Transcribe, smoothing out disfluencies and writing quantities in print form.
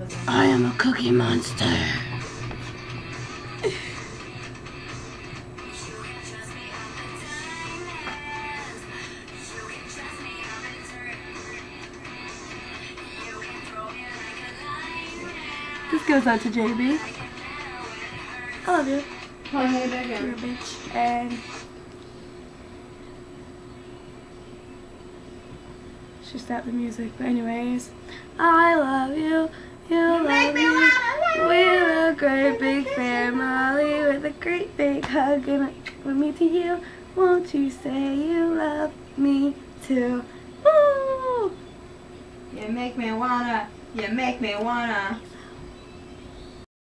I am a cookie monster. This goes out to JB. I love you. You're You're a bitch. And she stopped the music. But anyways, I love you. You love me. We're a great big family with a great big hug and with me to you. Won't you say you love me too? Woo! You make me wanna.